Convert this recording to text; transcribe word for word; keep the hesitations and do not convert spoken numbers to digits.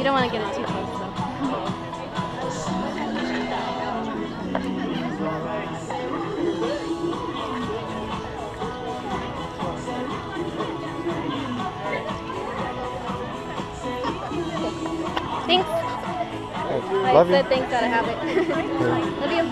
don't want to get it too close though. Thanks. Hey, I love said you. thanks out of habit. Love you.